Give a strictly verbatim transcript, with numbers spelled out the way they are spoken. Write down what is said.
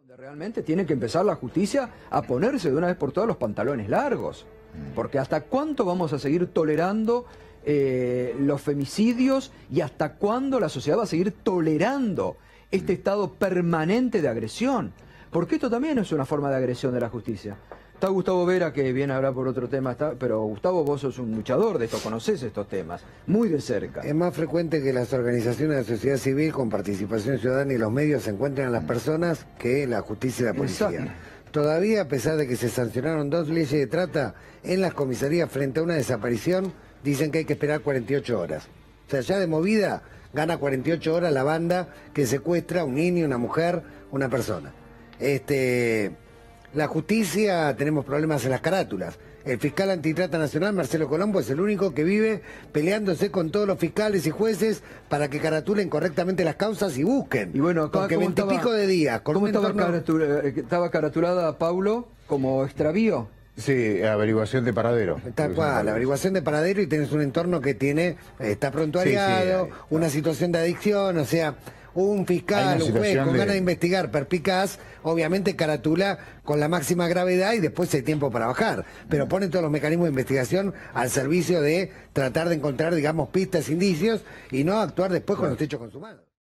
Realmente tiene que empezar la justicia a ponerse de una vez por todas los pantalones largos. Porque ¿hasta cuánto vamos a seguir tolerando eh, los femicidios y hasta cuándo la sociedad va a seguir tolerando este estado permanente de agresión? Porque esto también es una forma de agresión de la justicia. Está Gustavo Vera, que viene a hablar por otro tema, está, pero Gustavo, vos sos un luchador de esto, conocés estos temas, muy de cerca. Es más frecuente que las organizaciones de la sociedad civil con participación ciudadana y los medios se encuentren a las personas que la justicia y la policía. Exacto. Todavía, a pesar de que se sancionaron dos leyes de trata, en las comisarías frente a una desaparición, dicen que hay que esperar cuarenta y ocho horas. O sea, ya de movida gana cuarenta y ocho horas la banda que secuestra a un niño, una mujer, una persona. Este... La justicia, tenemos problemas en las carátulas. El fiscal antitrata nacional, Marcelo Colombo, es el único que vive peleándose con todos los fiscales y jueces para que caratulen correctamente las causas y busquen. Y bueno, acá, porque veintipico de días. Con ¿Cómo estaba, entorno... caratura, estaba caratulada, Paulo, como extravío? Sí, averiguación de paradero. Tal cual, la averiguación de paradero, y tenés un entorno que tiene, está prontuariado, sí, sí, hay, una situación de adicción, o sea... Un fiscal, un juez con de... ganas de investigar, perpicaz, obviamente caratula con la máxima gravedad y después hay tiempo para bajar. Pero pone todos los mecanismos de investigación al servicio de tratar de encontrar, digamos, pistas, indicios y no actuar después con los hechos consumados.